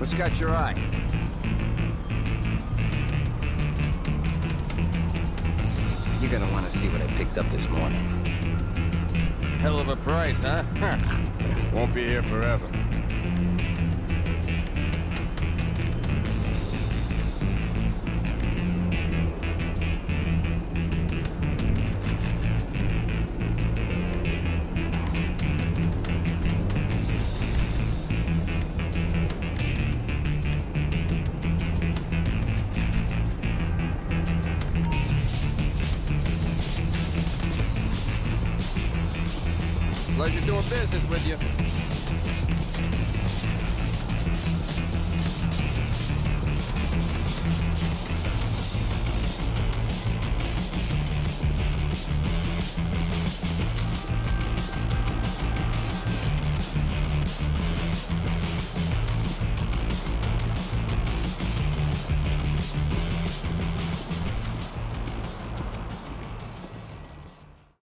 What's got your eye? You're gonna want to see what I picked up this morning. Hell of a price, huh? Won't be here forever. Pleasure doing business with you.